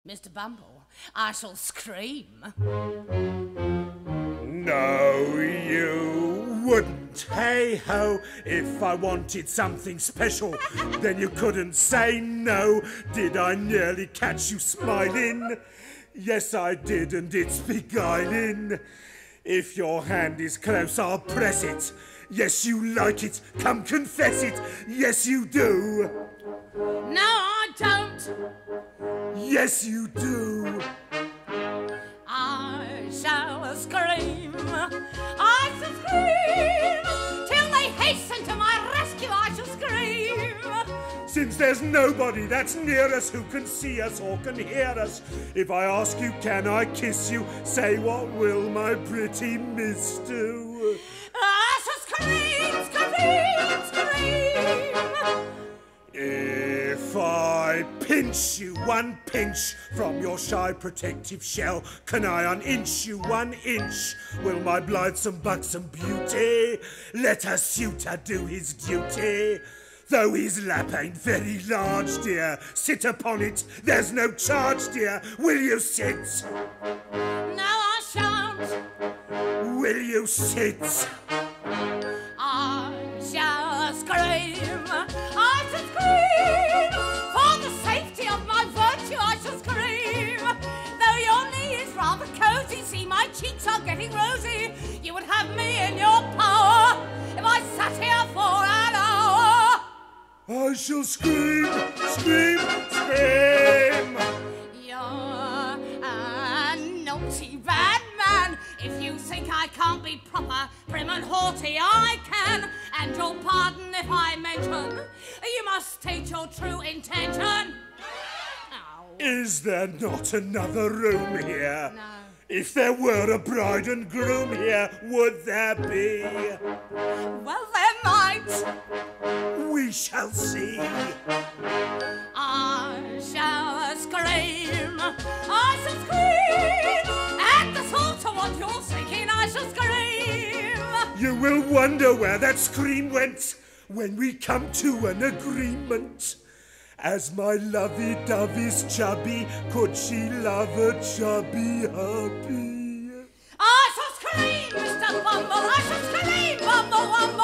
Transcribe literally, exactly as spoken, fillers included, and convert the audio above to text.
Mister Bumble, I shall scream. No, you wouldn't. Hey-ho, if I wanted something special, then you couldn't say no. Did I nearly catch you smiling? Yes, I did, and it's beguiling. If your hand is close, I'll press it. Yes, you like it. Come confess it. Yes, you do. No, I don't. Yes, you do. I shall scream. I shall scream. Till they hasten to my rescue, I shall scream. Since there's nobody that's near us who can see us or can hear us, if I ask you, can I kiss you? Say, what will my pretty miss do? I shall scream, scream, scream. If I pinch you one pinch from your shy protective shell, can I uninch you one inch? Will my blithesome buxom beauty let a suitor do his duty? Though his lap ain't very large, dear, sit upon it, there's no charge, dear. Will you sit? No, I shan't. Will you sit? I shall scream. I shall scream. For the safety of my virtue, I shall scream. Though your knee is rather cozy, see my cheeks are getting rosy. You would have me in your power if I sat here for an hour. I shall scream, scream, scream. You're a naughty bad man. If you think I can't be proper, prim and haughty, I can. And you'll pardon if I mention you must state your true intention. Oh. Is there not another room here? No. If there were a bride and groom here, would there be? Well, there might. We shall see. I shall scream. I shall scream. At the thought of what you're thinking, I shall scream. You will wonder where that scream went when we come to an agreement. As my lovey-dovey's chubby, could she love a chubby hubby? I shall scream, Mister Bumble, I shall scream, Bumble, Bumble.